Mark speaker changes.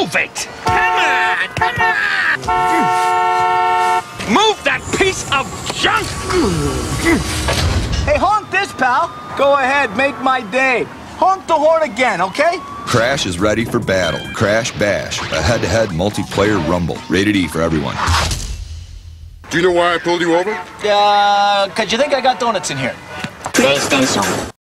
Speaker 1: Move it! Come on! Move that piece of junk!
Speaker 2: Hey, honk this, pal. Go ahead, make my day. Honk the horn again, okay?
Speaker 3: Crash is ready for battle. Crash Bash, a head-to-head multiplayer rumble. Rated E for everyone.
Speaker 4: Do you know why I pulled you over?
Speaker 2: 'Cause you think I got donuts in here.
Speaker 5: PlayStation